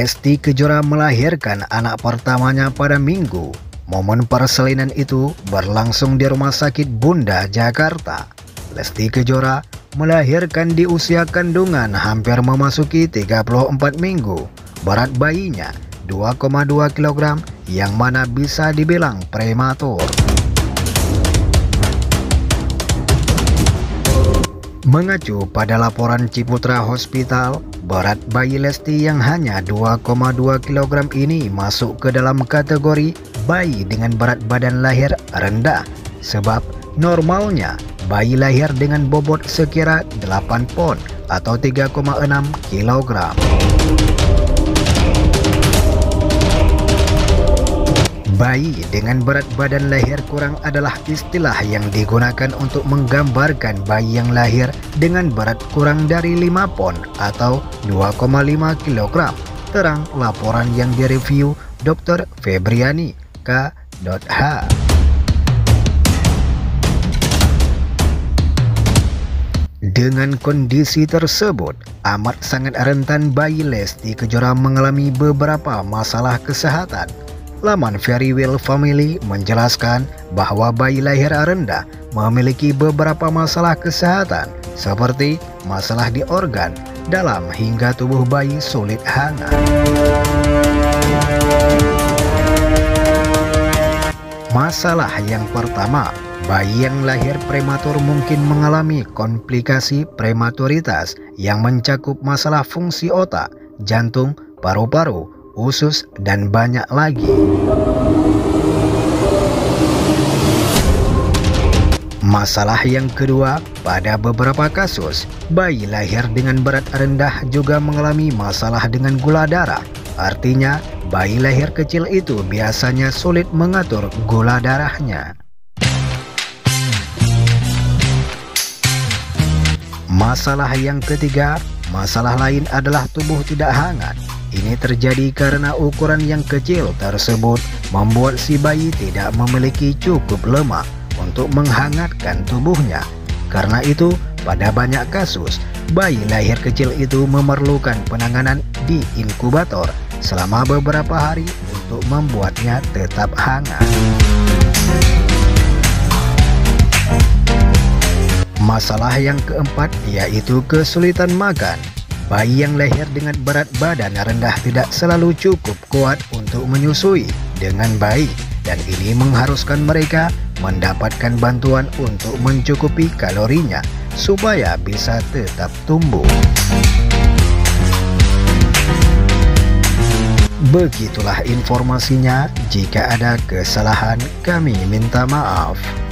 Lesti Kejora melahirkan anak pertamanya pada Minggu. Momen persalinan itu berlangsung di Rumah Sakit Bunda, Jakarta. Lesti Kejora melahirkan di usia kandungan hampir memasuki 34 minggu. Berat bayinya 2,2 kg yang mana bisa dibilang prematur. Mengacu pada laporan Ciputra Hospital, berat bayi Lesti yang hanya 2,2 kg ini masuk ke dalam kategori bayi dengan berat badan lahir rendah. Sebab normalnya bayi lahir dengan bobot sekira 8 pon atau 3,6 kg. Bayi dengan berat badan lahir kurang adalah istilah yang digunakan untuk menggambarkan bayi yang lahir dengan berat kurang dari 5 pon atau 2,5 kg. Terang laporan yang direview Dr. Febriani K.H. Dengan kondisi tersebut, amat sangat rentan bayi Lesti Kejora mengalami beberapa masalah kesehatan. Laman Very Well Family menjelaskan bahwa bayi lahir rendah memiliki beberapa masalah kesehatan seperti masalah di organ, dalam hingga tubuh bayi sulit hangat. Masalah yang pertama, bayi yang lahir prematur mungkin mengalami komplikasi prematuritas yang mencakup masalah fungsi otak, jantung, paru-paru, usus, dan banyak lagi. Masalah yang kedua, pada beberapa kasus, bayi lahir dengan berat rendah juga mengalami masalah dengan gula darah. Artinya, bayi lahir kecil itu biasanya sulit mengatur gula darahnya. Masalah yang ketiga, masalah lain adalah tubuh tidak hangat. Ini terjadi karena ukuran yang kecil tersebut membuat si bayi tidak memiliki cukup lemak untuk menghangatkan tubuhnya. Karena itu, pada banyak kasus, bayi lahir kecil itu memerlukan penanganan di inkubator selama beberapa hari untuk membuatnya tetap hangat. Masalah yang keempat yaitu kesulitan makan. Bayi yang lahir dengan berat badan rendah tidak selalu cukup kuat untuk menyusui dengan baik, dan ini mengharuskan mereka mendapatkan bantuan untuk mencukupi kalorinya supaya bisa tetap tumbuh. Begitulah informasinya. Jika ada kesalahan, kami minta maaf.